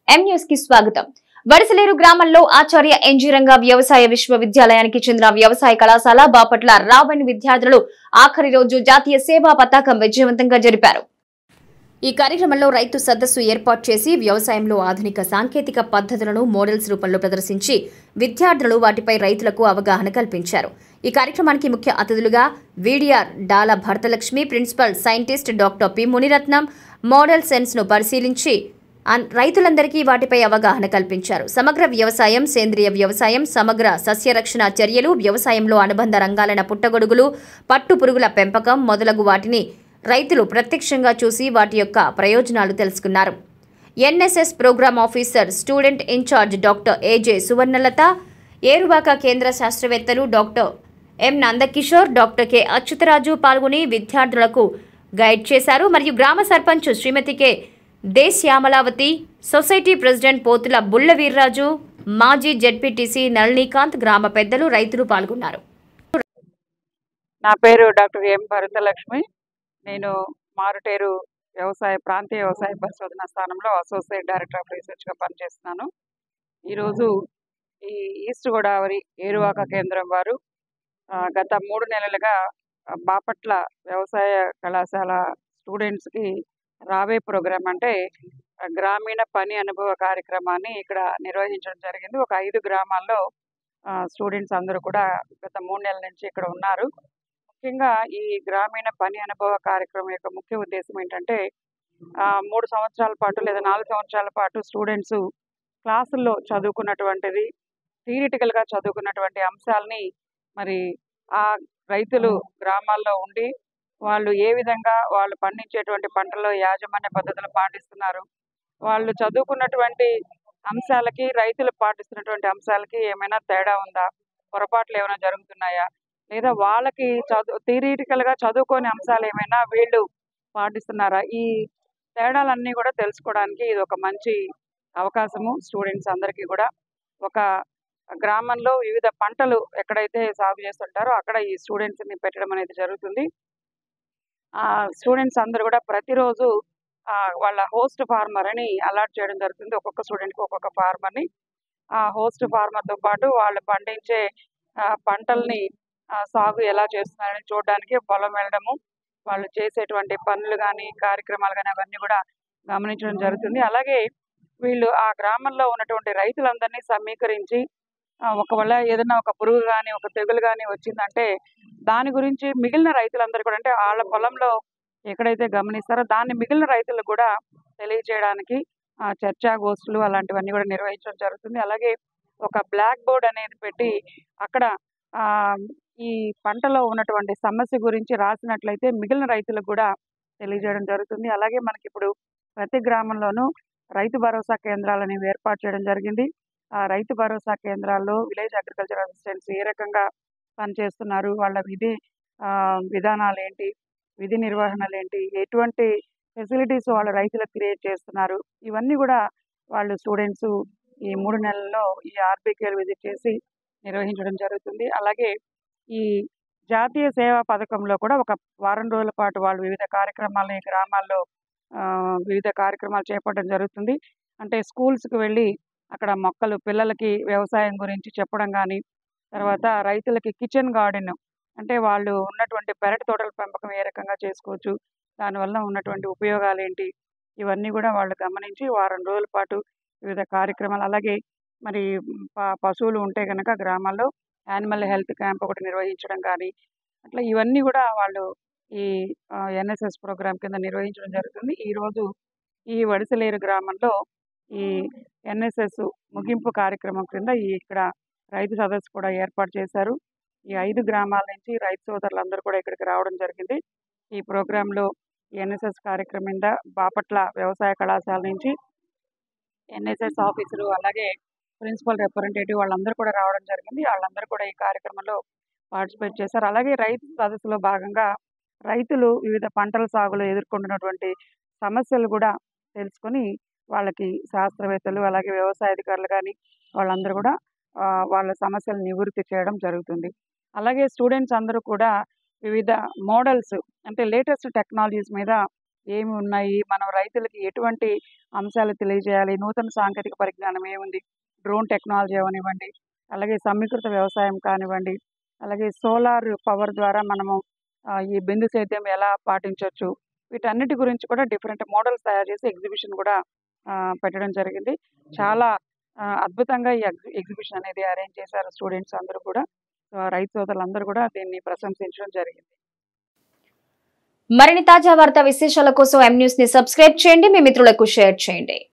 M news కి స్వాగతం. వడిసలేరు గ్రామంలో ఆచార్య ఎన్జీ రంగా వ్యవసాయ విశ్వవిద్యాలయానికి చెందిన వ్యవసాయ కళాశాల బాపట్ల రావణి విద్యార్థులు ఆఖరి రోజు జాతీయ సేవా పతాకం విజయవంతంగా జరిపారు. ఈ కార్యక్రమంలో రైతు సదస్సు ఏర్పాటు చేసి వ్యవసాయంలో ఆధునిక సాంకేతిక పద్ధతులను మోడల్స్ రూపంలో ప్రదర్శించి విద్యార్థులు వాటిపై రైతులకు అవగాహన కల్పించారు. ఈ కార్యక్రమానికి ముఖ్య అతిథులుగా వీడిఆర్ Dala Bharathalakshmi, principal scientist doctor P Munirathnam model sense ను పరిశీలించి రైతులందరికీ వాటిపై అవగాహన కల్పించారు. సమగ్ర వ్యవసాయం, సేంద్రియ వ్యవసాయం, సమగ్ర సస్యరక్షణ చర్యలు, వ్యవసాయంలో అనుబంధ రంగాలైన పుట్టగొడుగులు, పట్టు పురుగుల పెంపకం మొదలగు వాటిని రైతులు ప్రత్యక్షంగా చూసి వాటి యొక్క ప్రయోజనాలు తెలుసుకున్నారు. NSS program officer, student incharge doctor AJ Suvarnalatha, Eruvaka కేంద్ర శాస్త్రవేత్తలు doctor M Nandakishore, doctor K Achyutharaju పాల్గొని విద్యార్థులకు గైడ్ చేశారు. మరియు గ్రామ sarpanch Srimathi K Deshyamalavathi, society president Pothula Bulla Veerraju, మాజీ జెడ్పీటీసీ నళినీకాంత్, గ్రామ పెద్దలు, రైతులు పాల్గొన్నారు. నా పేరు డాక్టర్ ఎం భరతలక్ష్మి. నేను మారుటేరు ప్రాంతీయ వ్యవసాయ పరిశోధన స్థానంలో అసోసియేట్ డైరెక్టర్ ఆఫ్ రీసెర్చ్గా పనిచేస్తున్నాను. ఈరోజు ఈ ఈస్ట్ గోదావరి ఏరువాక కేంద్రం వారు గత 3 నెలలుగా బాపట్ల వ్యవసాయ కళాశాల స్టూడెంట్స్కి రావే ప్రోగ్రామ్ అంటే గ్రామీణ పని అనుభవ కార్యక్రమాన్ని ఇక్కడ నిర్వహించడం జరిగింది. ఒక 5 గ్రామాల్లో స్టూడెంట్స్ అందరూ కూడా గత 3 నెలల నుంచి ఇక్కడ ఉన్నారు. ముఖ్యంగా ఈ గ్రామీణ పని అనుభవ కార్యక్రమం యొక్క ముఖ్య ఉద్దేశం ఏంటంటే 3 సంవత్సరాల పాటు లేదా 4 సంవత్సరాల పాటు స్టూడెంట్స్ క్లాసుల్లో చదువుకున్నటువంటిది, థియరిటికల్గా చదువుకున్నటువంటి అంశాలని మరి ఆ రైతులు గ్రామాల్లో ఉండి వాళ్ళు ఏ విధంగా వాళ్ళు పండించేటువంటి పంటల్లో యాజమాన్య పద్ధతులు పాటిస్తున్నారు, వాళ్ళు చదువుకున్నటువంటి అంశాలకి రైతులు పాటిస్తున్నటువంటి అంశాలకి ఏమైనా తేడా ఉందా, పొరపాట్లు ఏమైనా జరుగుతున్నాయా, లేదా వాళ్ళకి థియరిటికల్గా చదువుకోని అంశాలు ఏమైనా వీళ్ళు పాటిస్తున్నారా, ఈ తేడాలన్నీ కూడా తెలుసుకోవడానికి ఇది ఒక మంచి అవకాశము. స్టూడెంట్స్ అందరికీ కూడా ఒక గ్రామంలో వివిధ పంటలు ఎక్కడైతే సాగు చేస్తుంటారో అక్కడ ఈ స్టూడెంట్స్ని పెట్టడం అనేది జరుగుతుంది. స్టూడెంట్స్ అందరూ కూడా ప్రతిరోజు వాళ్ళ హోస్ట్ ఫార్మర్ అని అలాట్ చేయడం జరుగుతుంది. ఒక్కొక్క స్టూడెంట్కి ఒక్కొక్క ఫార్మర్ని, ఆ హోస్ట్ ఫార్మర్తో పాటు వాళ్ళు పండించే పంటల్ని సాగు ఎలా చేస్తున్నారని చూడడానికి పొలం వెళ్ళడము, వాళ్ళు చేసేటువంటి పనులు కానీ కార్యక్రమాలు కానీ అవన్నీ కూడా గమనించడం జరుగుతుంది. అలాగే వీళ్ళు ఆ గ్రామంలో ఉన్నటువంటి రైతులందరినీ సమీకరించి ఒకవేళ ఏదైనా ఒక పురుగు కానీ ఒక తెగులు కానీ వచ్చిందంటే దాని గురించి మిగిలిన రైతులందరూ కూడా అంటే వాళ్ళ పొలంలో ఎక్కడైతే గమనిస్తారో దాన్ని మిగిలిన రైతులకు కూడా తెలియజేయడానికి చర్చా గోష్ఠులు అలాంటివన్నీ కూడా నిర్వహించడం జరుగుతుంది. అలాగే ఒక బ్లాక్ బోర్డ్ అనేది పెట్టి అక్కడ ఈ పంటలో ఉన్నటువంటి సమస్య గురించి రాసినట్లయితే మిగిలిన రైతులకు కూడా తెలియజేయడం జరుగుతుంది. అలాగే మనకి ఇప్పుడు ప్రతి గ్రామంలోనూ రైతు భరోసా కేంద్రాలు అనేవి ఏర్పాటు చేయడం జరిగింది. ఆ రైతు భరోసా కేంద్రాల్లో విలేజ్ అగ్రికల్చర్ అసిస్టెంట్స్ ఏ రకంగా పనిచేస్తున్నారు, వాళ్ళ విధానాలు ఏంటి, విధి నిర్వహణలు ఏంటి, ఎటువంటి ఫెసిలిటీస్ వాళ్ళ రైతులకు క్రియేట్ చేస్తున్నారు, ఇవన్నీ కూడా వాళ్ళు స్టూడెంట్స్ ఈ 3 నెలల్లో ఈ ఆర్బీకేలు విజిట్ చేసి నిర్వహించడం జరుగుతుంది. అలాగే ఈ జాతీయ సేవా పథకంలో కూడా ఒక వారం రోజుల పాటు వాళ్ళు వివిధ కార్యక్రమాలు ఈ గ్రామాల్లో వివిధ కార్యక్రమాలు చేపట్టడం జరుగుతుంది. అంటే స్కూల్స్కి వెళ్ళి అక్కడ మొక్కలు పిల్లలకి వ్యవసాయం గురించి చెప్పడం కానీ, తర్వాత రైతులకి కిచెన్ గార్డెన్ అంటే వాళ్ళు ఉన్నటువంటి పెరటి తోటల పెంపకం ఏ రకంగా చేసుకోవచ్చు, దానివల్ల ఉన్నటువంటి ఉపయోగాలు ఏంటి, ఇవన్నీ కూడా వాళ్ళు గమనించి వారం రోజుల పాటు వివిధ కార్యక్రమాలు, అలాగే మరి పశువులు ఉంటే కనుక గ్రామాల్లో యానిమల్ హెల్త్ క్యాంప్ ఒకటి నిర్వహించడం కానీ అట్లా ఇవన్నీ కూడా వాళ్ళు ఈ ఎన్ఎస్ఎస్ ప్రోగ్రాం కింద నిర్వహించడం జరుగుతుంది. ఈరోజు ఈ వడిసలేరు గ్రామంలో ఈ ఎన్ఎస్ఎస్ ముగింపు కార్యక్రమం కింద ఇక్కడ రైతు సదస్సు కూడా ఏర్పాటు చేశారు. ఈ 5 గ్రామాల నుంచి రైతు సోదరులందరూ కూడా ఇక్కడికి రావడం జరిగింది. ఈ ప్రోగ్రాంలో ఎన్ఎస్ఎస్ కార్యక్రమం కింద బాపట్ల వ్యవసాయ కళాశాల నుంచి ఎన్ఎస్ఎస్ ఆఫీసరు అలాగే ప్రిన్సిపల్ రిప్రజెంటేటివ్ వాళ్ళందరూ కూడా రావడం జరిగింది. వాళ్ళందరూ కూడా ఈ కార్యక్రమంలో పార్టిసిపేట్ చేశారు. అలాగే రైతు సదస్సులో భాగంగా రైతులు వివిధ పంటల సాగులో ఎదుర్కొంటున్నటువంటి సమస్యలు కూడా తెలుసుకొని వాళ్ళకి శాస్త్రవేత్తలు అలాగే వ్యవసాయ అధికారులు కానీ వాళ్ళందరూ కూడా వాళ్ళ సమస్యలు నివృత్తి చేయడం జరుగుతుంది. అలాగే స్టూడెంట్స్ అందరూ కూడా వివిధ మోడల్స్ అంటే లేటెస్ట్ టెక్నాలజీస్ మీద ఏమి ఉన్నాయి, మనం రైతులకి ఎటువంటి అంశాలు తెలియజేయాలి, నూతన సాంకేతిక పరిజ్ఞానం ఏముంది, డ్రోన్ టెక్నాలజీ అవనివ్వండి, అలాగే సమీకృత వ్యవసాయం కానివ్వండి, అలాగే సోలార్ పవర్ ద్వారా మనము ఈ బిందు సేద్యం ఎలా పాటించవచ్చు, వీటన్నిటి గురించి కూడా డిఫరెంట్ మోడల్స్ తయారు చేసి ఎగ్జిబిషన్ కూడా పెట్టడం జరిగింది. చాలా అద్భుతంగా ఈ ఎగ్జిబిషన్ అనేది అరేంజ్ చేశారు స్టూడెంట్స్ అందరూ కూడా. రైతు సోదరులందరూ కూడా దీన్ని ప్రశంసించడం జరిగింది. మరిన్ని తాజా వార్తా విశేషాల కోసం M News ని సబ్స్క్రైబ్ చేయండి, మీ మిత్రులకు షేర్ చేయండి.